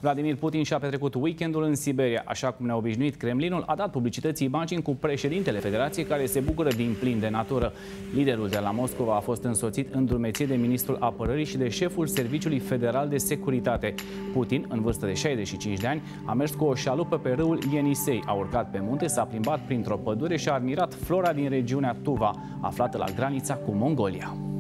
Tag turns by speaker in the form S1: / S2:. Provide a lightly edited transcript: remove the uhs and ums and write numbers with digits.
S1: Vladimir Putin și-a petrecut weekendul în Siberia. Așa cum ne-a obișnuit, Kremlinul a dat publicității imagini cu președintele Federației, care se bucură din plin de natură. Liderul de la Moscova a fost însoțit în drumeție de ministrul apărării și de șeful Serviciului Federal de Securitate. Putin, în vârstă de 65 de ani, a mers cu o șalupă pe râul Ienisei, a urcat pe munte, s-a plimbat printr-o pădure și a admirat flora din regiunea Tuva, aflată la granița cu Mongolia.